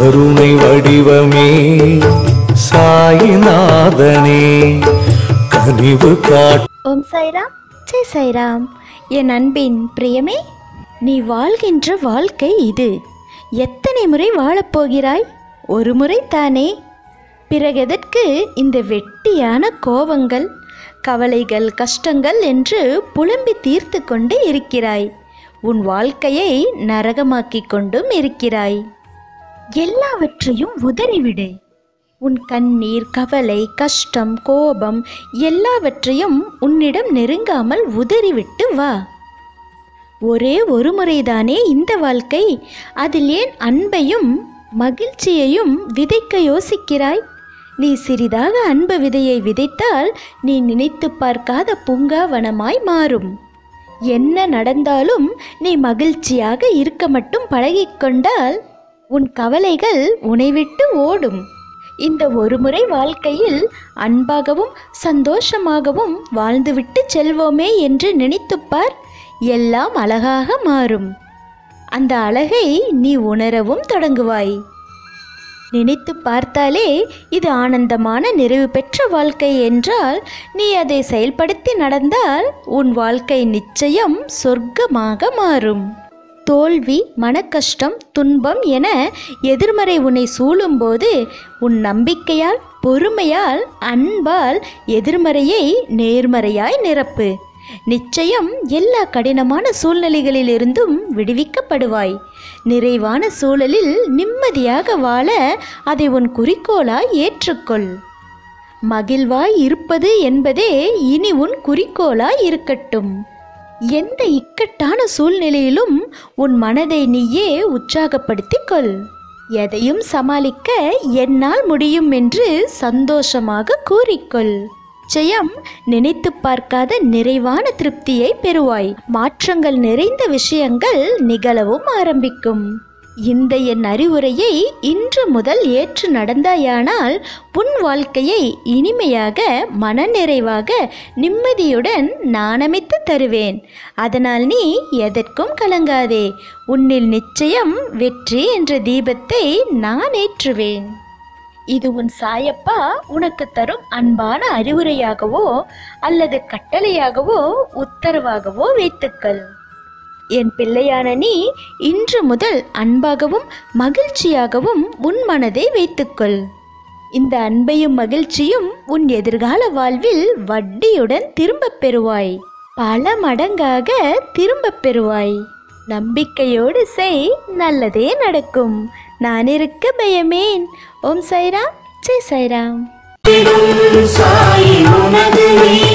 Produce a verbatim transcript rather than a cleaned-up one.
கருணை வடிவமே சாயிநாதனே கனிவு காட். ஓம் சாய்ராம், ஜெய் சாய்ராம். என் அன்பின் பிரியமே, நீ வாழ்கின்ற வாழ்க்கை இது. எத்தனை முறை வாழப்போகிறாய்? ஒரு முறை தானே. பிறகெதற்கு இந்த வெட்டியான கோபங்கள், கவலைகள், கஷ்டங்கள் என்று புலம்பி தீர்த்து கொண்டு இருக்கிறாய்? உன் வாழ்க்கையை நரகமாக்கிக் கொண்டும் இருக்கிறாய். எல்லாவற்றையும் உதறிவிடு. உன் கண்ணீர், கவலை, கஷ்டம், கோபம் எல்லாவற்றையும் உன்னிடம் நெருங்காமல் உதறிவிட்டு வா. ஒரே ஒரு முறைதானே இந்த வாழ்க்கை. அதில் ஏன் அன்பையும் மகிழ்ச்சியையும் விதைக்க யோசிக்கிறாய்? நீ சிறிதாக அன்பு விதையை விதைத்தால் நீ நினைத்து பார்க்காத பூங்காவனமாய் மாறும். என்ன நடந்தாலும் நீ மகிழ்ச்சியாக இருக்க மட்டும் பழகிக்கொண்டால் உன் கவலைகள் உன்னை விட்டு ஓடும். இந்த ஒரு முறை வாழ்க்கையில் அன்பாகவும் சந்தோஷமாகவும் வாழ்ந்துவிட்டு செல்வோமே என்று நினைத்துப்பார். எல்லாம் அழகாக மாறும். அந்த அழகை நீ உணரவும் தொடங்குவாய். நினைத்து பார்த்தாலே இது ஆனந்தமான நிறைவு பெற்ற வாழ்க்கை என்றால் நீ அதை செயல்படுத்தி நடந்தால் உன் வாழ்க்கை நிச்சயம் சொர்க்கமாக மாறும். தோல்வி, மனக்கஷ்டம், துன்பம் என எதிர்மறை உன்னை சூழும்போது உன் நம்பிக்கையால், பொறுமையால், அன்பால் எதிர்மறையை நேர்மறையாய் நிரப்பு. நிச்சயம் எல்லா கடினமான சூழ்நிலைகளிலிருந்தும் விடுவிக்கப்படுவாய். நிறைவான சூழலில் நிம்மதியாக வாழ அதை உன் குறிக்கோளாய் ஏற்றுக்கொள். மகிழ்வாய் இருப்பது என்பதே இனி உன் குறிக்கோளாய் இருக்கட்டும். எந்த இக்கட்டான சூழ்நிலையிலும் உன் மனதை நீயே உற்சாகப்படுத்திக் கொள். எதையும் சமாளிக்க என்னால் முடியும் என்று சந்தோஷமாக கூறிக்கொள். நிச்சயம் நினைத்து பார்க்காத நிறைவான திருப்தியை பெறுவாய். மாற்றங்கள் நிறைந்த விஷயங்கள் நிகழவும் ஆரம்பிக்கும். இந்த என் அறிவுரையை இன்று முதல் ஏற்று நடந்தாயானால் உன் வாழ்க்கையை இனிமையாக, மனநிறைவாக, நிம்மதியுடன் நான் அமைத்து தருவேன். அதனால் நீ எதற்கும் கலங்காதே. உன்னில் நிச்சயம் வெற்றி என்ற தீபத்தை நான் ஏற்றுவேன். இது உன் சாயப்பா உனக்கு தரும் அன்பான அறிவுரையாகவோ அல்லது கட்டளையாகவோ உத்தரவாகவோ வைத்துக்கள். என் பிள்ளையான நீ இன்று முதல் அன்பாகவும் மகிழ்ச்சியாகவும் உன் மனதை வைத்துக்கொள். இந்த அன்பையும் மகிழ்ச்சியும் உன் எதிர்கால வாழ்வில் வட்டியுடன் திரும்பப் பெறுவாய். பல மடங்காக திரும்பப் பெறுவாய். நம்பிக்கையோடு செய், நல்லதே நடக்கும். நான் இருக்க பயமேன். ஓம் சாய்ராம், ஜெய் சாய்ராம்.